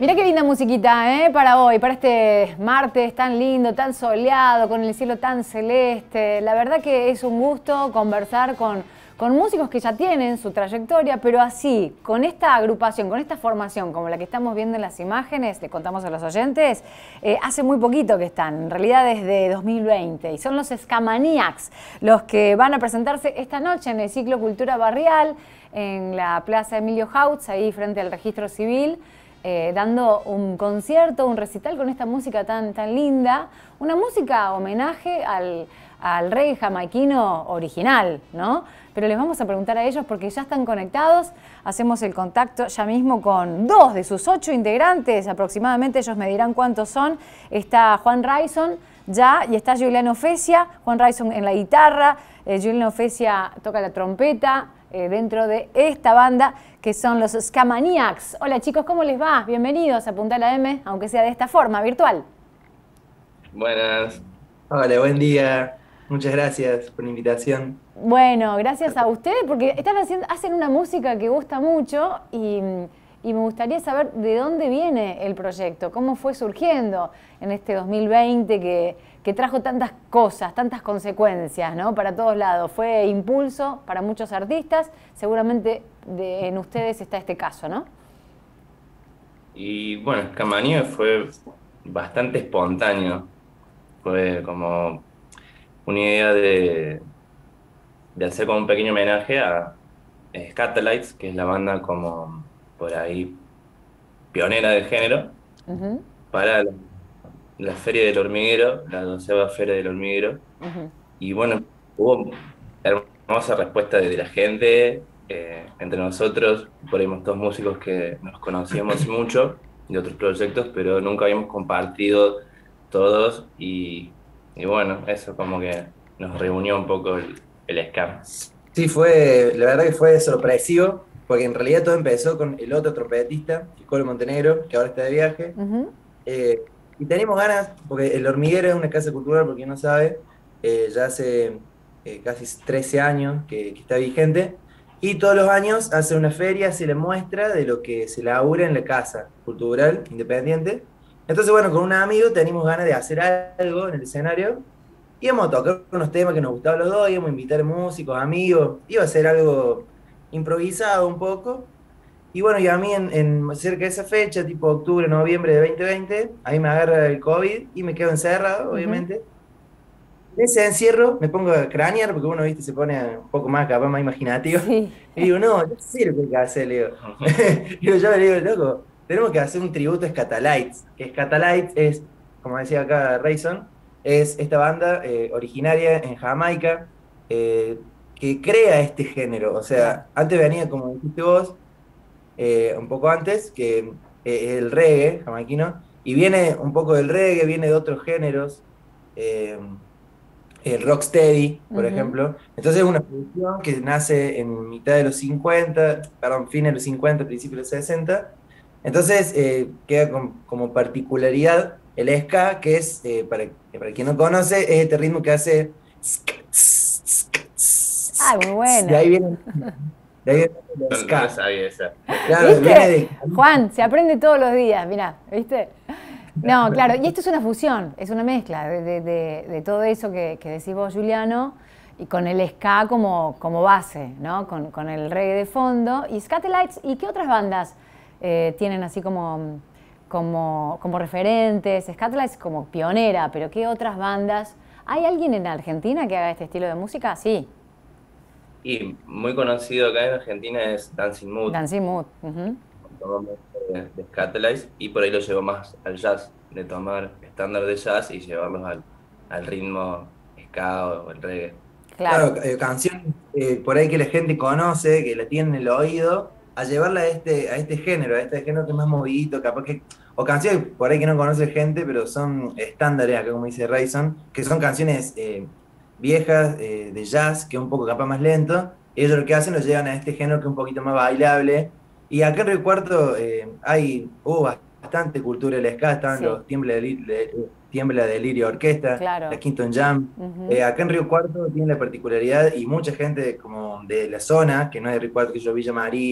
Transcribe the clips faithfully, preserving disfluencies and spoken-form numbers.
Mirá qué linda musiquita, ¿eh? Para hoy, para este martes tan lindo, tan soleado, con el cielo tan celeste. La verdad que es un gusto conversar con, con músicos que ya tienen su trayectoria, pero así, con esta agrupación, con esta formación, como la que estamos viendo en las imágenes, le contamos a los oyentes, eh, hace muy poquito que están, en realidad desde dos mil veinte, y son los Scamaniacs los que van a presentarse esta noche en el ciclo Cultura Barrial, en la Plaza Emilio Hauts, ahí frente al Registro Civil. Eh, dando un concierto, un recital con esta música tan, tan linda, una música homenaje al, al reggae jamaiquino original, ¿no? Pero les vamos a preguntar a ellos porque ya están conectados, hacemos el contacto ya mismo con dos de sus ocho integrantes, aproximadamente ellos me dirán cuántos son. Está Juan Raison ya y está Juliano Fesia, Juan Raison en la guitarra, eh, Juliano Fesia toca la trompeta, Eh, dentro de esta banda que son los Scamaniacs. Hola chicos, ¿cómo les va? Bienvenidos a Punta la M, aunque sea de esta forma, virtual. Buenas. Hola, buen día. Muchas gracias por la invitación. Bueno, gracias a ustedes porque están haciendo, hacen una música que gusta mucho y, y me gustaría saber de dónde viene el proyecto, cómo fue surgiendo en este dos mil veinte que, que trajo tantas cosas, tantas consecuencias, ¿no? Para todos lados. Fue impulso para muchos artistas, seguramente de, en ustedes está este caso, ¿no? Y bueno, Scamania fue bastante espontáneo. Fue como una idea de, de hacer como un pequeño homenaje a Scatolites, que es la banda como por ahí pionera del género, Uh-huh. para la, la Feria del Hormiguero, la doceava Feria del Hormiguero. Uh-huh. Y bueno, hubo hermosa respuesta de la gente, eh, entre nosotros, por ahí dos músicos que nos conocíamos mucho de otros proyectos, pero nunca habíamos compartido todos y, y bueno, eso como que nos reunió un poco el, el scam. Sí, fue, la verdad que fue sorpresivo, porque en realidad todo empezó con el otro trompetista, Colo Montenegro, que ahora está de viaje. Uh-huh. Eh, y teníamos ganas, porque El Hormiguero es una casa cultural, por quien no sabe, eh, ya hace eh, casi trece años que, que está vigente, y todos los años hace una feria, se le muestra de lo que se labura en la casa cultural independiente. Entonces, bueno, con un amigo teníamos ganas de hacer algo en el escenario. Íbamos a tocar unos temas que nos gustaban los dos, íbamos a invitar músicos, amigos, iba a ser algo improvisado un poco. Y bueno, y a mí en, en cerca de esa fecha, tipo octubre, noviembre de dos mil veinte, a mí me agarra el COVID y me quedo encerrado, Uh-huh. obviamente. En ese encierro me pongo a cranear, porque uno, viste, se pone un poco más, capaz, más imaginativo. Sí. Y digo, no, no sé lo que hay que hacer, le digo. Digo, yo le digo, loco, tenemos que hacer un tributo a Scatolites, que Scatolites es, como decía acá Rayson, es esta banda eh, originaria en Jamaica, eh, que crea este género. O Claro. sea, antes venía, como dijiste vos, eh, un poco antes, que eh, el reggae jamaiquino, y viene un poco del reggae, viene de otros géneros, eh, el rocksteady, por Uh-huh. ejemplo. Entonces es una producción que nace en mitad de los cincuenta, perdón, fines de los cincuenta, principios de los sesenta. Entonces eh, queda con, como particularidad el ska, que es, eh, para, para quien no conoce, es este ritmo que hace... Ah, muy De bueno. ahí viene, de ahí viene el No, no lo ska. sabía esa. Claro, viene ¿Viste? de... Juan, se aprende todos los días, mirá, ¿viste? No, claro, y esto es una fusión, es una mezcla de, de- de- de todo eso que, que decís vos, Juliano, y con el ska como, como base, ¿no? Con, con el reggae de fondo. Y Scatolites, ¿y qué otras bandas eh, tienen así como, como, como referentes? Scatolites como pionera, pero ¿qué otras bandas? ¿Hay alguien en Argentina que haga este estilo de música? Sí, Y muy conocido acá en Argentina es Dancing Mood, Dancing Mood. Ujú. tomó mucho de, de Scatolites, y por ahí lo llevó más al jazz, de tomar estándar de jazz y llevarlos al, al ritmo ska o el reggae. Claro. Claro, eh, canciones eh, por ahí que la gente conoce, que la tiene en el oído, a llevarla a este, a este género, a este género que es más movidito, capaz que, o canciones por ahí que no conoce gente, pero son estándares, acá como dice Rayson, que son canciones eh, viejas, eh, de jazz, que es un poco capaz más lento. Ellos lo que hacen lo llevan a este género que es un poquito más bailable. Y acá en Río Cuarto eh, hay, hubo bastante cultura del ska, estaban Sí, los Tiembla de, Li- de- Tiembla de Lirio Orquesta, la claro. Quinton Jam. Ujú. Eh, acá en Río Cuarto tiene la particularidad, y mucha gente como de la zona, que no es de Río Cuarto, que yo Villa María,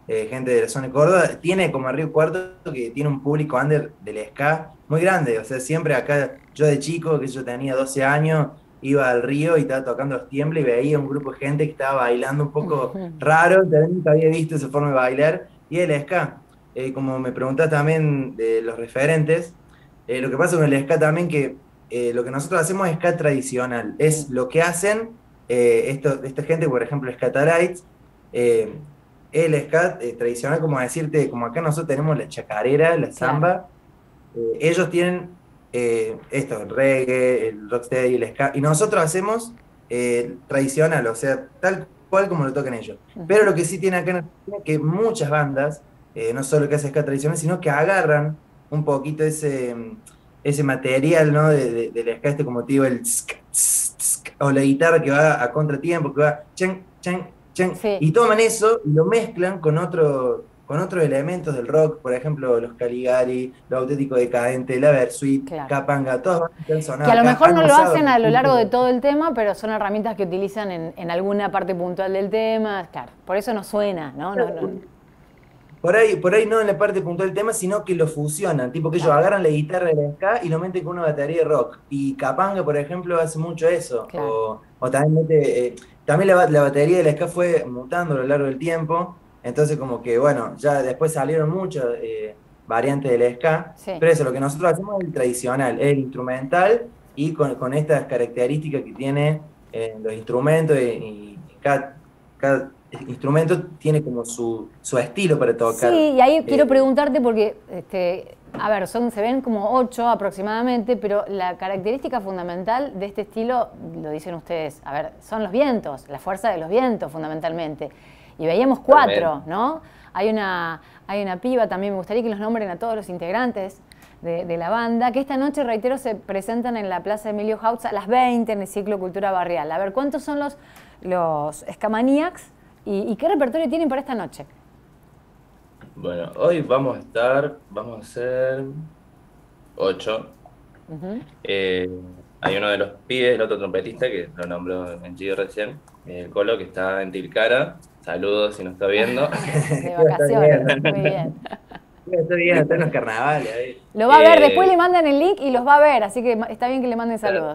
eh, gente de la zona de Córdoba. Tiene como Río Cuarto, que tiene un público under del ska muy grande. O sea, siempre acá, yo de chico, que yo tenía doce años, iba al río y estaba tocando los tiembles y veía un grupo de gente que estaba bailando un poco raro. También nunca había visto esa forma de bailar. Y el ska, eh, como me preguntás también de los referentes, eh, lo que pasa con el ska también que eh, lo que nosotros hacemos es ska tradicional. Es lo que hacen eh, esto, esta gente, por ejemplo, Skatalites. Eh, el ska eh, tradicional, como decirte, como acá nosotros tenemos la chacarera, la samba, eh, ellos tienen eh, esto, el reggae, el rocksteady, el ska, y nosotros hacemos eh, tradicional, o sea, tal cual como lo tocan ellos. Pero lo que sí tiene acá en Argentina es que muchas bandas, eh, no solo que hacen ska tradicional, sino que agarran un poquito ese, ese material, ¿no? De, de, del ska, este como te digo, el tsk, tsk, tsk, o la guitarra que va a contratiempo, que va chen, chen, chen, Sí. y toman eso y lo mezclan con otro, con otros elementos del rock, por ejemplo, los Caligari, los Auténticos Decadentes, la Versuit, Claro. Capanga, todas bandas que han sonado Que a lo acá, mejor han no lo usado hacen a lo largo de distintos- todo el tema, pero son herramientas que utilizan en, en alguna parte puntual del tema. Claro, por eso no suena, ¿no? No, no. Por ahí, por ahí no en la parte puntual del tema, sino que lo fusionan, tipo que ellos Claro. agarran la guitarra de la ska y lo meten con una batería de rock. Y Capanga, por ejemplo, hace mucho eso. Claro. O, o también mete, eh, también la, ba- la batería de la ska fue mutando a lo largo del tiempo. Entonces, como que, bueno, ya después salieron muchas eh, variantes de la ska. Sí. Pero eso, lo que nosotros hacemos es el tradicional, es el instrumental y con, con estas características que tiene eh, los instrumentos y, y cada, cada instrumento tiene como su, su estilo para tocar. Sí, y ahí quiero Eh, preguntarte porque, este, a ver, son, se ven como ocho aproximadamente, pero la característica fundamental de este estilo, lo dicen ustedes, a ver, son los vientos, la fuerza de los vientos fundamentalmente. Y veíamos cuatro, ¿no? Hay una, hay una piba, también me gustaría que los nombren a todos los integrantes de, de la banda, que esta noche, reitero, se presentan en la Plaza Emilio Hauts a las veinte en el ciclo Cultura Barrial. A ver, ¿cuántos son los, los Skamaniacs y, y qué repertorio tienen para esta noche? Bueno, hoy vamos a estar, vamos a hacer ocho. Uh-huh. Eh, hay uno de los pibes, el otro trompetista, que lo nombró en Gio recién, el Colo, que está en Tilcara. Saludos si nos está viendo. De vacaciones, muy bien. Está bien, está en los carnavales. Ahí. Lo va a ver, Eh, después le mandan el link y los va a ver, así que está bien que le manden saludos.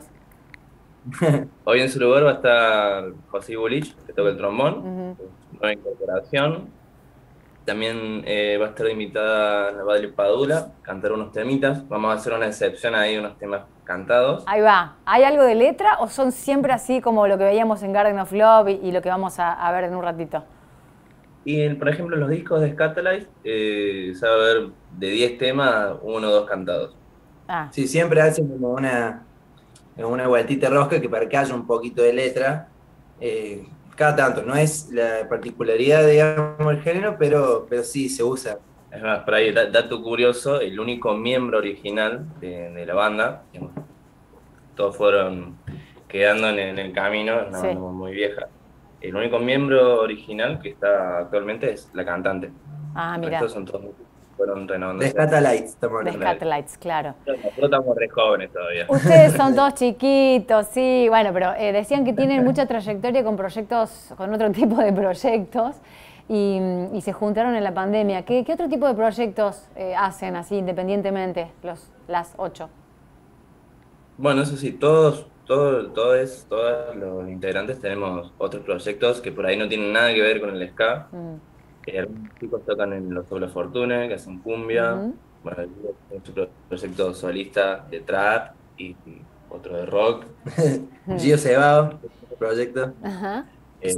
Hoy en su lugar va a estar José Bulich, que toca el trombón, Uh-huh. nueva incorporación. También eh, va a estar invitada Navadli Padula, cantar unos temitas. Vamos a hacer una excepción ahí, unos temas cantados. Ahí va. ¿Hay algo de letra o son siempre así como lo que veíamos en Garden of Love y, y lo que vamos a, a ver en un ratito? Y el- por ejemplo, los discos de Scatalites, eh, se va a ver de diez temas, uno o dos cantados. Ah, Sí, siempre hacen como una, una vueltita rosca que para que haya un poquito de letra. eh, cada tanto, no es la particularidad, digamos, del género, pero, pero sí se usa. Es más, por ahí, da- dato curioso, el único miembro original de, de la banda, digamos, todos fueron quedando en, en el camino, es una Sí. banda muy vieja. El único miembro original que está actualmente es la cantante. ah El mira, resto son todos fueron renovando. De Scatalites, estamos de hablando. Scatlights, claro. Nosotros estamos re jóvenes todavía. Ustedes son todos chiquitos, sí, bueno, pero eh, decían que tienen mucha trayectoria con proyectos, con otro tipo de proyectos, y, y se juntaron en la pandemia. ¿Qué, qué otro tipo de proyectos eh, hacen así independientemente, los, las ocho? Bueno, eso sí, todos, todos, todos, todos los integrantes tenemos otros proyectos que por ahí no tienen nada que ver con el ska. Mm. Eh, algunos chicos tocan en Los Doble Fortuna, que hacen cumbia. Ujú. Bueno, yo tengo su pro- proyecto solista de trap y, y otro de rock. Gio Cebao, proyecto. Ajá. Eh,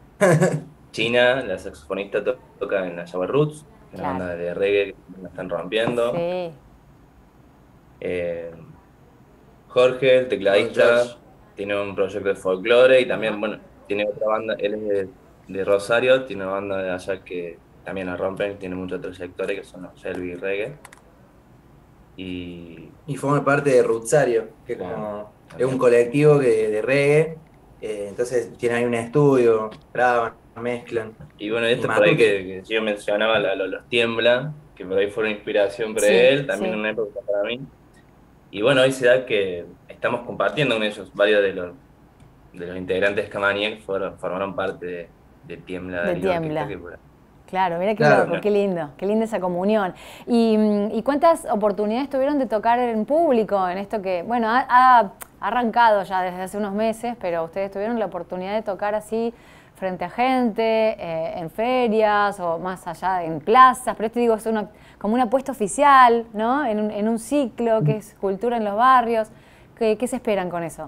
China, la saxofonista, to- toca en la Java Roots, una Claro. banda de reggae que la están rompiendo. Sí. Eh, Jorge, el tecladista, George. tiene un proyecto de folclore y también, bueno, tiene otra banda, él es de, de Rosario, tiene una banda de allá que también la rompen, tiene mucha trayectoria, que son los Shelby Reggae. Y Y forma parte de Rutsario, que Claro, como es también. un colectivo que, de reggae. eh, entonces tienen ahí un estudio, graban, mezclan. Y bueno, esto Y por ahí Matute. que, que yo mencionaba, la- lo- los Tiembla, que por ahí fueron inspiración para Sí, él, también sí. una época para mí. Y bueno, hoy se da que estamos compartiendo con ellos, varios de los, de los integrantes de Camaniac fueron, formaron parte de, de Tiembla. De la orquesta Tiembla. que por- Claro, mira qué Claro. loco, qué lindo, qué linda esa comunión. Y, ¿Y cuántas oportunidades tuvieron de tocar en público en esto que, bueno, ha, ha arrancado ya desde hace unos meses, pero ustedes tuvieron la oportunidad de tocar así frente a gente, eh, en ferias o más allá en plazas, pero esto digo, es una, como una apuesta oficial, ¿no? En un, en un ciclo que es cultura en los barrios. ¿Qué, qué se esperan con eso?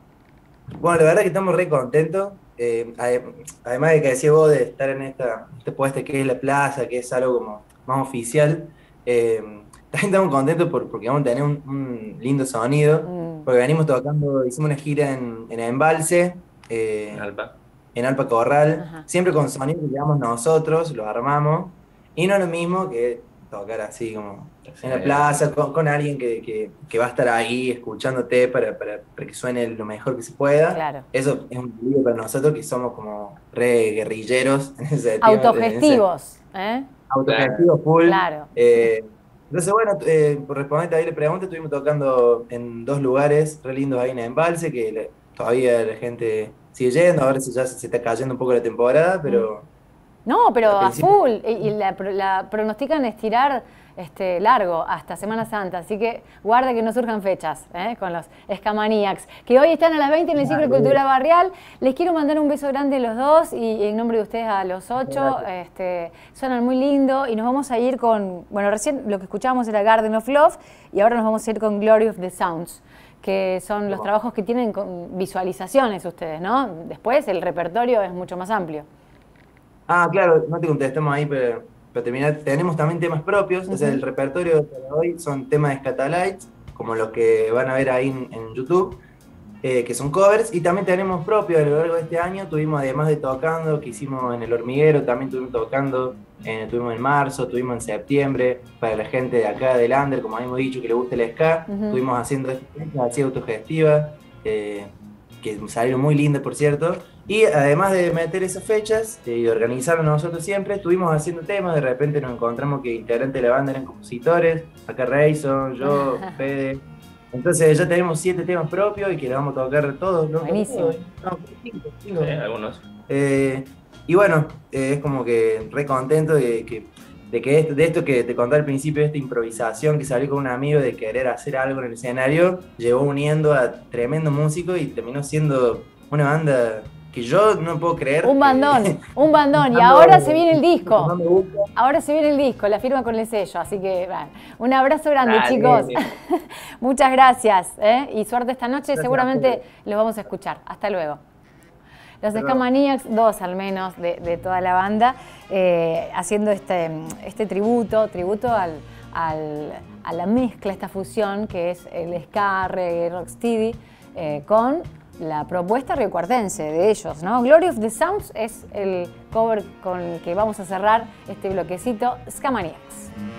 Bueno, la verdad que estamos re contentos. Eh, ade- además de que decía vos de estar en esta, este puesto que es la plaza, que es algo como más oficial, eh, también estamos contentos por, porque vamos a tener un, un lindo sonido, Mm. porque venimos tocando, hicimos una gira en, en Embalse, eh, En Alpa. en Alpa Corral, Ajá. siempre con sonido que llevamos nosotros, lo armamos, y no es lo mismo que tocar así como en la Sí. plaza, con, con alguien que, que, que va a estar ahí escuchándote para, para, para que suene lo mejor que se pueda. Claro. Eso es un peligro para nosotros que somos como re guerrilleros en ese sentido. Autogestivos, ¿eh? Autogestivos full. Claro. Eh, entonces, bueno, eh, por responderte ahí la pregunta, estuvimos tocando en dos lugares re lindos ahí en Embalse, que le- todavía la gente sigue yendo, ahora se- ya se, se está cayendo un poco la temporada, pero... No, pero Al a principio- full. Y, y la, la pronostican estirar este, largo hasta Semana Santa. Así que guarda que no surjan fechas ¿eh? con los Scamaniacs, que hoy están a las veinte en el Ciclo de Cultura Barrial. Les quiero mandar un beso grande a los dos y en nombre de ustedes a los ocho. Este, suenan muy lindo y nos vamos a ir con, bueno, recién lo que escuchábamos era Garden of Love y ahora nos vamos a ir con Glory of the Sounds, que son los trabajos que tienen con visualizaciones ustedes, ¿no? Después el repertorio es mucho más amplio. Ah, claro, no te contestamos ahí, pero para terminar, tenemos también temas propios, o sea, Ujú. el repertorio de hoy son temas de Scatalites, como los que van a ver ahí en, en YouTube, eh, que son covers, y también tenemos propios a lo largo de este año, tuvimos además de tocando, que hicimos en El Hormiguero, también tuvimos tocando, eh, tuvimos en marzo, tuvimos en septiembre, para la gente de acá de Lander, como habíamos dicho, que le gusta el ska, Ujú. estuvimos haciendo estas así autogestivas, eh, que salieron muy lindas, por cierto. Y además de meter esas fechas eh, y de organizarlo nosotros siempre, estuvimos haciendo temas, de repente nos encontramos que integrantes de la banda eran compositores, acá Rayson, yo, Fede. Entonces ya tenemos siete temas propios y que los vamos a tocar todos. ¿No? Buenísimo. No, cinco, cinco. Sí, algunos. Eh, y bueno, eh, es como que re contento de que, de que esto, de esto que te conté al principio, de esta improvisación que salió con un amigo de querer hacer algo en el escenario, llevó uniendo a tremendo músico y terminó siendo una banda que yo no puedo creer. Un que- bandón, un bandón. Y Ando- ahora se viene el No disco. me gusta. Ahora se viene el disco, la firma con el sello. Así que, bueno, un abrazo grande, Dale. chicos. Muchas gracias. ¿eh? Y suerte esta noche. Gracias Seguramente a ustedes. los vamos a escuchar. Hasta luego. Los Hasta luego. Scamaniacs, dos al menos de, de toda la banda, eh, haciendo este, este tributo, tributo al, al- a la mezcla, esta fusión que es el ska, reggae, rocksteady, eh, con la propuesta riocuartense de ellos, ¿no? Glory of the Sounds es el cover con el que vamos a cerrar este bloquecito, Scamaniacs.